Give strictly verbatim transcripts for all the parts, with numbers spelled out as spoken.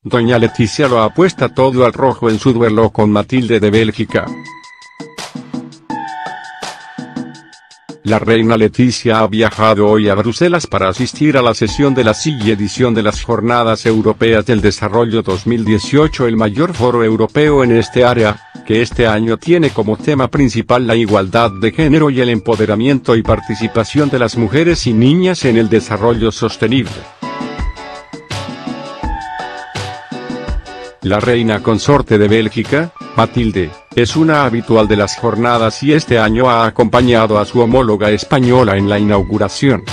Doña Leticia lo apuesta todo al rojo en su duelo con Matilde de Bélgica. La reina Leticia ha viajado hoy a Bruselas para asistir a la sesión de la siguiente edición de las Jornadas Europeas del Desarrollo dos mil dieciocho, el mayor foro europeo en este área, que este año tiene como tema principal la igualdad de género y el empoderamiento y participación de las mujeres y niñas en el desarrollo sostenible. La reina consorte de Bélgica, Matilde, es una habitual de las jornadas y este año ha acompañado a su homóloga española en la inauguración.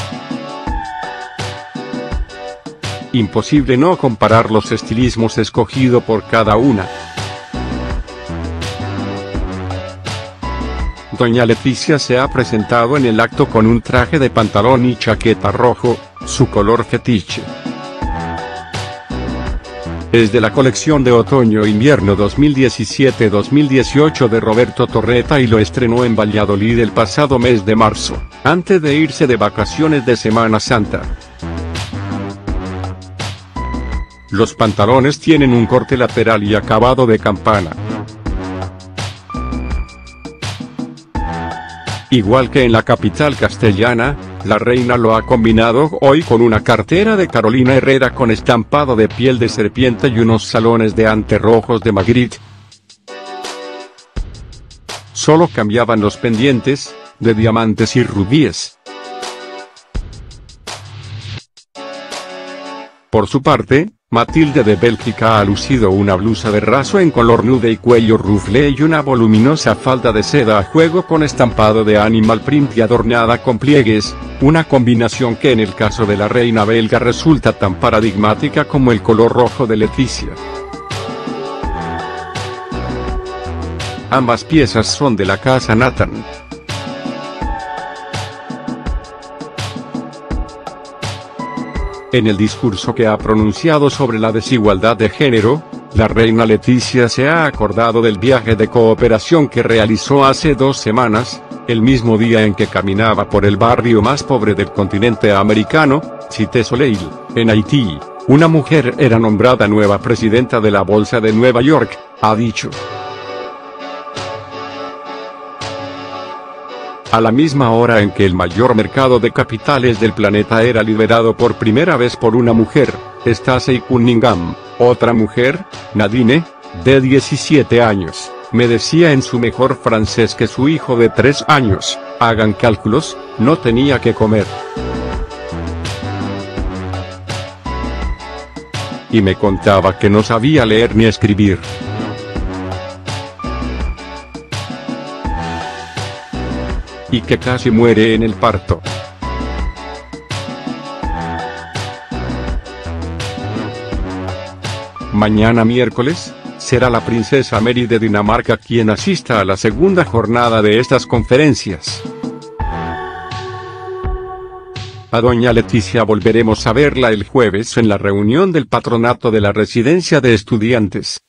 Imposible no comparar los estilismos escogidos por cada una. Doña Leticia se ha presentado en el acto con un traje de pantalón y chaqueta rojo, su color fetiche. Es de la colección de otoño-invierno dos mil diecisiete dos mil dieciocho de Roberto Torreta y lo estrenó en Valladolid el pasado mes de marzo, antes de irse de vacaciones de Semana Santa. Los pantalones tienen un corte lateral y acabado de campana. Igual que en la capital castellana, la reina lo ha combinado hoy con una cartera de Carolina Herrera con estampado de piel de serpiente y unos salones de ante rojos de Magritte. Solo cambiaban los pendientes, de diamantes y rubíes. Por su parte, Matilde de Bélgica ha lucido una blusa de raso en color nude y cuello ruflé y una voluminosa falda de seda a juego con estampado de animal print y adornada con pliegues, una combinación que en el caso de la reina belga resulta tan paradigmática como el color rojo de Leticia. Ambas piezas son de la casa Nathan. En el discurso que ha pronunciado sobre la desigualdad de género, la reina Leticia se ha acordado del viaje de cooperación que realizó hace dos semanas, el mismo día en que caminaba por el barrio más pobre del continente americano, Cité Soleil, en Haití. Una mujer era nombrada nueva presidenta de la Bolsa de Nueva York, ha dicho. A la misma hora en que el mayor mercado de capitales del planeta era liderado por primera vez por una mujer, Stacey Cunningham, otra mujer, Nadine, de diecisiete años, me decía en su mejor francés que su hijo de tres años, hagan cálculos, no tenía que comer. Y me contaba que no sabía leer ni escribir. Y que casi muere en el parto. Mañana miércoles, será la princesa Mary de Dinamarca quien asista a la segunda jornada de estas conferencias. A doña Leticia volveremos a verla el jueves en la reunión del patronato de la residencia de estudiantes.